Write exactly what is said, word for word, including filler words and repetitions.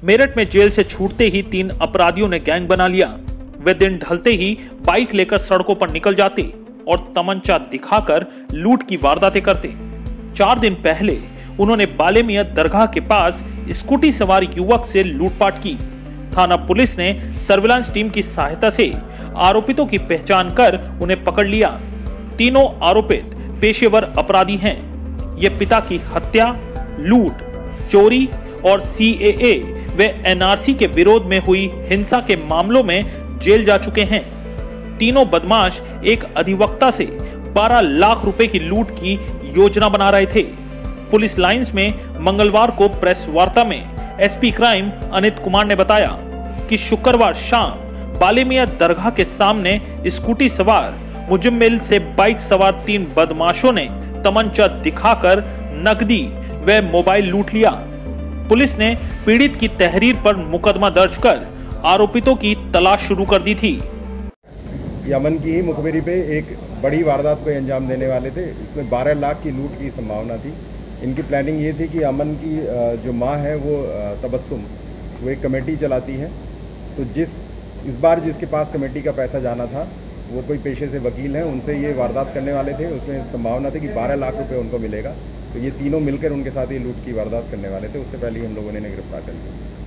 मेरठ में जेल से छूटते ही तीन अपराधियों ने गैंग बना लिया। वे दिन ढलते ही बाइक लेकर सड़कों पर निकल जाते और तमंचा दिखाकर लूट की वारदातें करते। चार दिन पहले उन्होंने बालेमिया दरगाह के पास स्कूटी सवार युवक से लूटपाट की। थाना पुलिस ने सर्विलांस टीम की सहायता से आरोपितों की पहचान कर उन्हें पकड़ लिया। तीनों आरोपित पेशेवर अपराधी हैं। ये पिता की हत्या, लूट, चोरी और सी ए ए व एन आर सी के विरोध में हुई हिंसा के मामलों में जेल जा चुके हैं। तीनों बदमाश एक अधिवक्ता से बारह लाख रुपए की लूट की योजना बना रहे थे। पुलिस लाइंस में मंगलवार को प्रेस वार्ता में S P crime Anit Kumar ने बताया कि शुक्रवार शाम बालेमिया दरगाह के सामने स्कूटी सवार मुजम्मिल से बाइक सवार तीन बदमाशों ने तमंचा दिखाकर नकदी व मोबाइल लूट लिया। पुलिस ने पीड़ित की तहरीर पर मुकदमा दर्ज कर आरोपितों की तलाश शुरू कर दी थी। अमन की ही मुखबिरी पे एक बड़ी वारदात को अंजाम देने वाले थे। इसमें बारह लाख की लूट की संभावना थी। इनकी प्लानिंग ये थी कि अमन की जो माँ है वो तबस्सुम, वो एक कमेटी चलाती है। तो जिस इस बार जिसके पास कमेटी का पैसा जाना था वो कोई पेशे से वकील हैं, उनसे ये वारदात करने वाले थे। उसमें संभावना थी कि बारह लाख रुपए उनको मिलेगा। तो ये तीनों मिलकर उनके साथ ये लूट की वारदात करने वाले थे। उससे पहले हम लोगों ने इन्हें गिरफ्तार कर लिया।